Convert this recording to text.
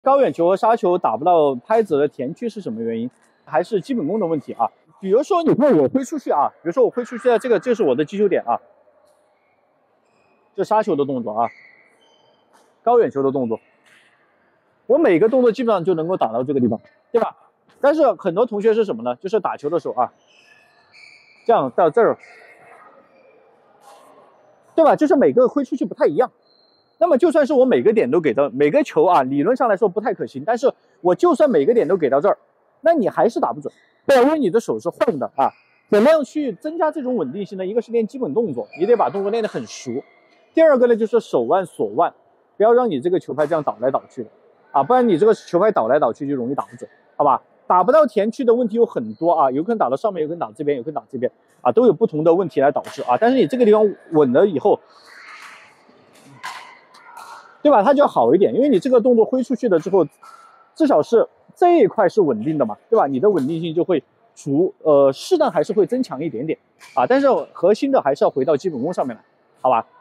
高远球和杀球打不到拍子的田区是什么原因？还是基本功的问题啊？比如说你看我挥出去啊，比如说我挥出去的这是我的击球点啊，这杀球的动作啊，高远球的动作，我每个动作基本上就能够打到这个地方，对吧？但是很多同学是什么呢？就是打球的时候啊，这样到这儿，对吧？就是每个挥出去不太一样。那么就算是我每个点都给到每个球啊，理论上来说不太可行，但是我就算每个点都给到这儿，那你还是打不准，对，因为你的手是晃的啊。怎么样去增加这种稳定性呢？一个是练基本动作，你得把动作练得很熟；第二个呢，就是手腕锁腕，不要让你这个球拍这样倒来倒去的啊，不然你这个球拍倒来倒去就容易打不准，好吧？打不到田区的问题有很多啊，有可能打到上面，有可能打这边，有可能打这边啊，都有不同的问题来导致啊。但是你这个地方稳了以后，对吧？它就要好一点，因为你这个动作挥出去了之后，至少是这一块是稳定的嘛，对吧？你的稳定性就会适当还是会增强一点点啊，但是核心的还是要回到基本功上面来，好吧？